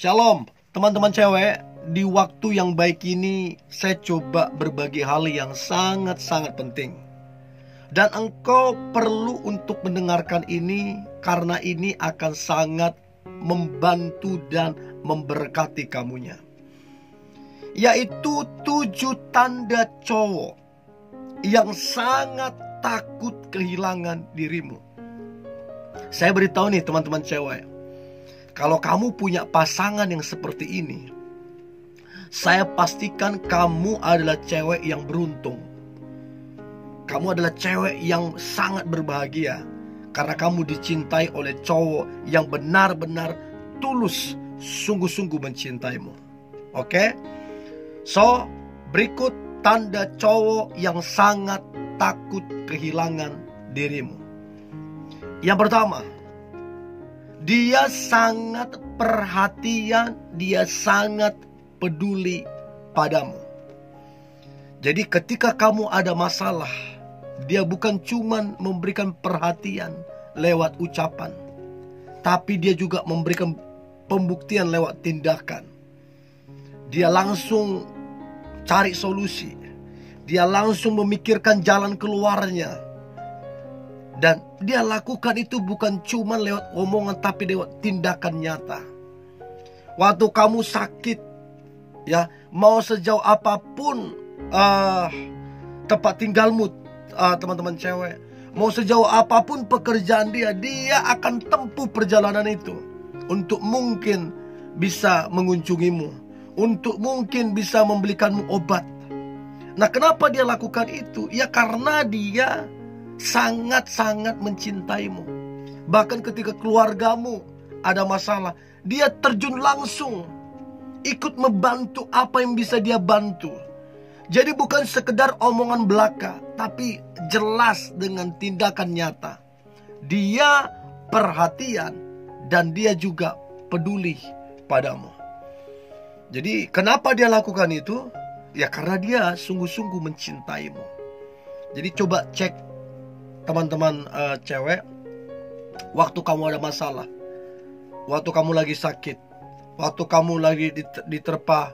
Shalom, teman-teman cewek. Di waktu yang baik ini, saya coba berbagi hal yang sangat-sangat penting. Dan engkau perlu untuk mendengarkan ini, karena ini akan sangat membantu dan memberkati kamunya. Yaitu 7 tanda cowok yang sangat takut kehilangan dirimu. Saya beritahu nih teman-teman cewek, kalau kamu punya pasangan yang seperti ini, saya pastikan kamu adalah cewek yang beruntung. Kamu adalah cewek yang sangat berbahagia, karena kamu dicintai oleh cowok yang benar-benar tulus, sungguh-sungguh mencintaimu. Oke? So, berikut tanda cowok yang sangat takut kehilangan dirimu. Yang pertama, dia sangat perhatian, dia sangat peduli padamu. Jadi ketika kamu ada masalah, dia bukan cuma memberikan perhatian lewat ucapan, tapi dia juga memberikan pembuktian lewat tindakan. Dia langsung cari solusi, dia langsung memikirkan jalan keluarnya. Dan dia lakukan itu bukan cuma lewat omongan, tapi lewat tindakan nyata. Waktu kamu sakit, ya, mau sejauh apapun tempat tinggalmu, teman-teman cewek, mau sejauh apapun pekerjaan dia akan tempuh perjalanan itu untuk mungkin bisa mengunjungimu, untuk mungkin bisa membelikanmu obat. Nah, kenapa dia lakukan itu? Ya karena dia sangat-sangat mencintaimu. Bahkan ketika keluargamu ada masalah, dia terjun langsung, ikut membantu apa yang bisa dia bantu. Jadi bukan sekedar omongan belaka, tapi jelas dengan tindakan nyata. Dia perhatian dan dia juga peduli padamu. Jadi kenapa dia lakukan itu? Ya karena dia sungguh-sungguh mencintaimu. Jadi coba cek teman-teman cewek, waktu kamu ada masalah, waktu kamu lagi sakit, waktu kamu lagi diterpa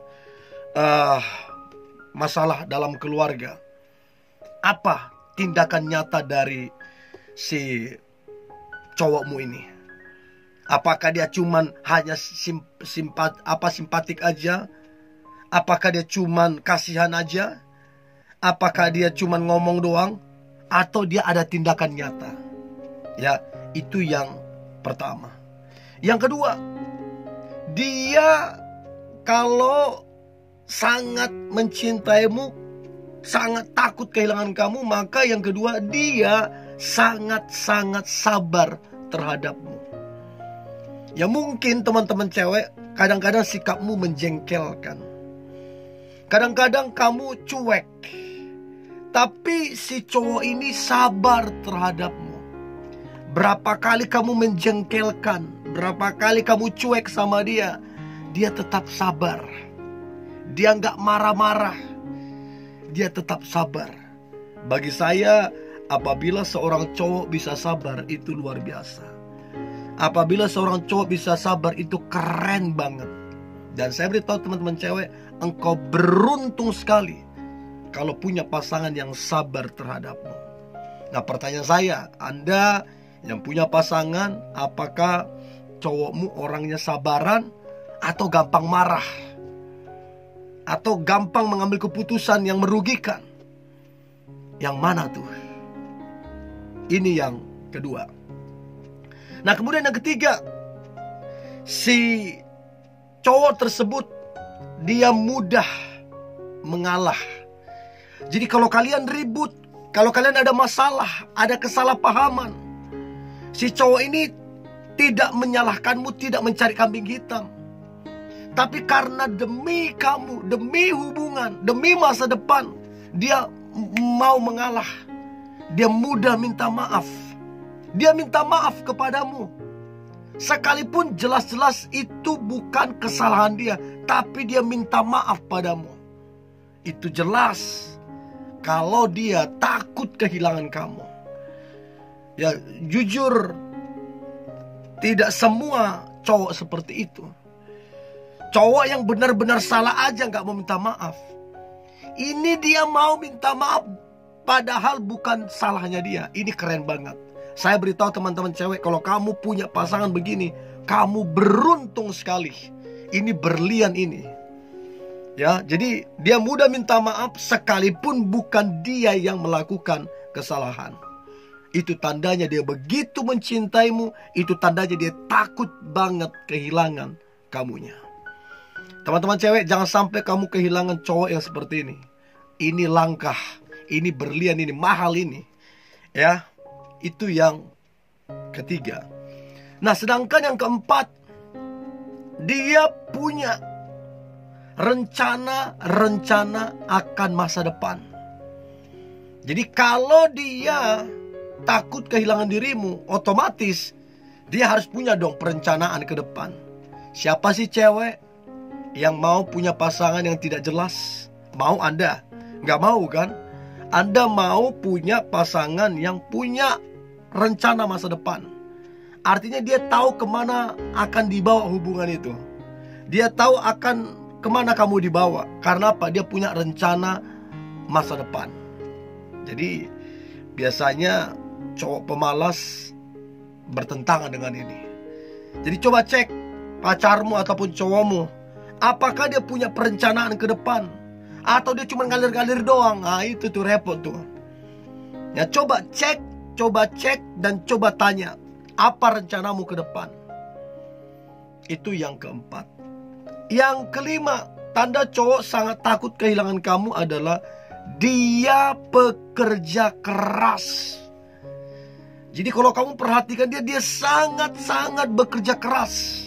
masalah dalam keluarga, apa tindakan nyata dari si cowokmu ini? Apakah dia cuman hanya simpatik aja? Apakah dia cuman kasihan aja? Apakah dia cuman ngomong doang? Atau dia ada tindakan nyata? Ya, itu yang pertama. Yang kedua, dia kalau sangat mencintaimu, sangat takut kehilangan kamu, maka yang kedua, dia sangat-sangat sabar terhadapmu. Ya mungkin teman-teman cewek, kadang-kadang sikapmu menjengkelkan. Kadang-kadang kamu cuek, tapi si cowok ini sabar terhadapmu. Berapa kali kamu menjengkelkan, berapa kali kamu cuek sama dia, dia tetap sabar. Dia gak marah-marah, dia tetap sabar. Bagi saya, apabila seorang cowok bisa sabar, itu luar biasa. Apabila seorang cowok bisa sabar, itu keren banget. Dan saya beritahu teman-teman cewek, engkau beruntung sekali kalau punya pasangan yang sabar terhadapmu. Nah, pertanyaan saya, Anda yang punya pasangan, apakah cowokmu orangnya sabaran atau gampang marah? Atau gampang mengambil keputusan yang merugikan? Yang mana tuh? Ini yang kedua. Nah, kemudian yang ketiga, si cowok tersebut dia mudah mengalah. Jadi kalau kalian ribut, kalau kalian ada masalah, ada kesalahpahaman, si cowok ini tidak menyalahkanmu, tidak mencari kambing hitam. Tapi karena demi kamu, demi hubungan, demi masa depan, dia mau mengalah. Dia mudah minta maaf. Dia minta maaf kepadamu. Sekalipun jelas-jelas itu bukan kesalahan dia, tapi dia minta maaf padamu. Itu jelas kalau dia takut kehilangan kamu. Ya jujur, tidak semua cowok seperti itu. Cowok yang benar-benar salah aja gak mau minta maaf. Ini dia mau minta maaf padahal bukan salahnya dia. Ini keren banget. Saya beritahu teman-teman cewek, kalau kamu punya pasangan begini, kamu beruntung sekali. Ini berlian ini. Ya, jadi dia mudah minta maaf sekalipun bukan dia yang melakukan kesalahan. Itu tandanya dia begitu mencintaimu. Itu tandanya dia takut banget kehilangan kamunya. Teman-teman cewek, jangan sampai kamu kehilangan cowok yang seperti ini. Ini langkah, ini berlian, ini mahal ini. Ya, itu yang ketiga. Nah, sedangkan yang keempat, dia punya rencana akan masa depan. Jadi kalau dia takut kehilangan dirimu, otomatis dia harus punya dong perencanaan ke depan. Siapa sih cewek yang mau punya pasangan yang tidak jelas? Mau Anda? Nggak mau kan? Anda mau punya pasangan yang punya rencana masa depan. Artinya dia tahu kemana akan dibawa hubungan itu. Dia tahu akan kemana kamu dibawa. Karena apa? Dia punya rencana masa depan. Jadi biasanya cowok pemalas bertentangan dengan ini. Jadi coba cek pacarmu ataupun cowokmu, apakah dia punya perencanaan ke depan, atau dia cuma ngalir-ngalir doang. Nah itu tuh repot tuh. Ya coba cek dan coba tanya, apa rencanamu ke depan. Itu yang keempat. Yang kelima, tanda cowok sangat takut kehilangan kamu adalah dia pekerja keras. Jadi kalau kamu perhatikan dia sangat-sangat bekerja keras.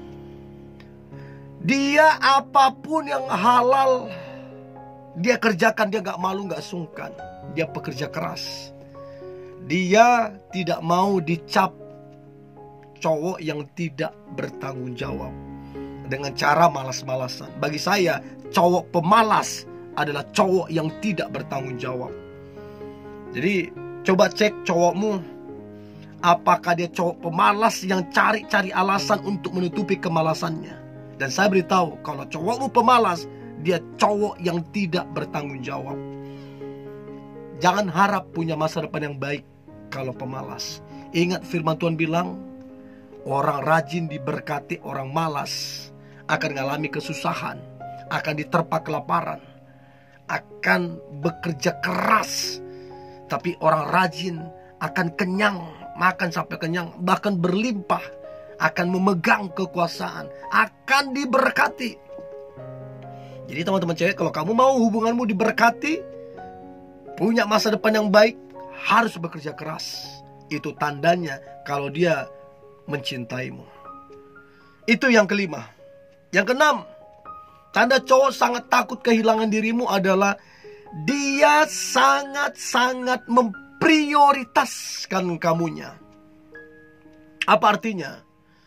Dia apapun yang halal dia kerjakan, dia gak malu, gak sungkan. Dia pekerja keras. Dia tidak mau dicap cowok yang tidak bertanggung jawab dengan cara malas-malasan. Bagi saya, cowok pemalas adalah cowok yang tidak bertanggung jawab. Jadi coba cek cowokmu, apakah dia cowok pemalas yang cari-cari alasan untuk menutupi kemalasannya. Dan saya beritahu, kalau cowokmu pemalas, dia cowok yang tidak bertanggung jawab. Jangan harap punya masa depan yang baik kalau pemalas. Ingat firman Tuhan bilang, orang rajin diberkati, orang malas akan mengalami kesusahan, akan diterpa kelaparan, akan bekerja keras. Tapi orang rajin akan kenyang, makan sampai kenyang, bahkan berlimpah, akan memegang kekuasaan, akan diberkati. Jadi teman-teman cewek, kalau kamu mau hubunganmu diberkati, punya masa depan yang baik, harus bekerja keras. Itu tandanya kalau dia mencintaimu. Itu yang kelima. Yang keenam, tanda cowok sangat takut kehilangan dirimu adalah dia sangat-sangat memprioritaskan kamunya. Apa artinya?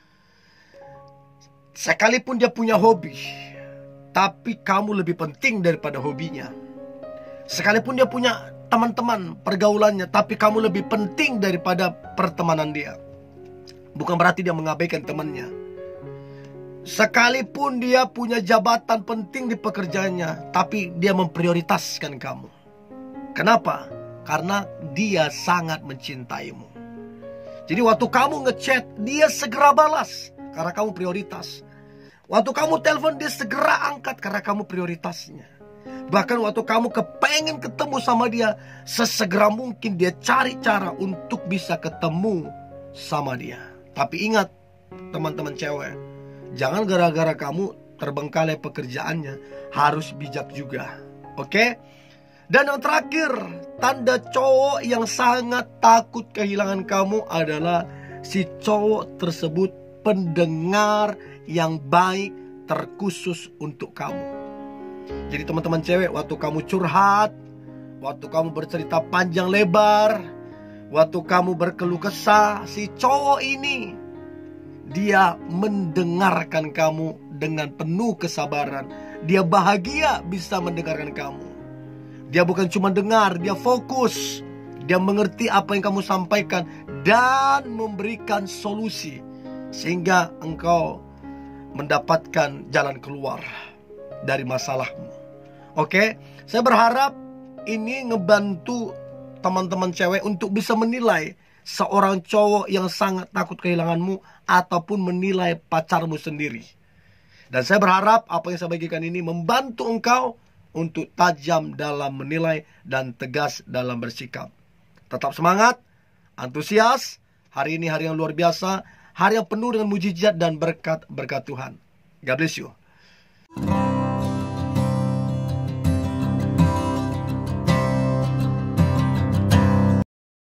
Sekalipun dia punya hobi, tapi kamu lebih penting daripada hobinya. Sekalipun dia punya teman-teman pergaulannya, tapi kamu lebih penting daripada pertemanan dia. Bukan berarti dia mengabaikan temannya. Sekalipun dia punya jabatan penting di pekerjaannya, tapi dia memprioritaskan kamu. Kenapa? Karena dia sangat mencintaimu. Jadi waktu kamu ngechat, dia segera balas karena kamu prioritas. Waktu kamu telepon, dia segera angkat karena kamu prioritasnya. Bahkan waktu kamu kepengen ketemu sama dia, sesegera mungkin dia cari cara untuk bisa ketemu sama dia. Tapi ingat teman-teman cewek, jangan gara-gara kamu terbengkalai pekerjaannya, harus bijak juga. Oke? Dan yang terakhir, tanda cowok yang sangat takut kehilangan kamu adalah si cowok tersebut pendengar yang baik terkhusus untuk kamu. Jadi teman-teman cewek, waktu kamu curhat, waktu kamu bercerita panjang lebar, waktu kamu berkeluh kesah, si cowok ini dia mendengarkan kamu dengan penuh kesabaran. Dia bahagia bisa mendengarkan kamu. Dia bukan cuma dengar, dia fokus. Dia mengerti apa yang kamu sampaikan dan memberikan solusi, sehingga engkau mendapatkan jalan keluar dari masalahmu. Oke, saya berharap ini ngebantu teman-teman cewek untuk bisa menilai seorang cowok yang sangat takut kehilanganmu ataupun menilai pacarmu sendiri. Dan saya berharap apa yang saya bagikan ini membantu engkau untuk tajam dalam menilai dan tegas dalam bersikap. Tetap semangat, antusias. Hari ini hari yang luar biasa, hari yang penuh dengan mujizat dan berkat Tuhan. God bless you.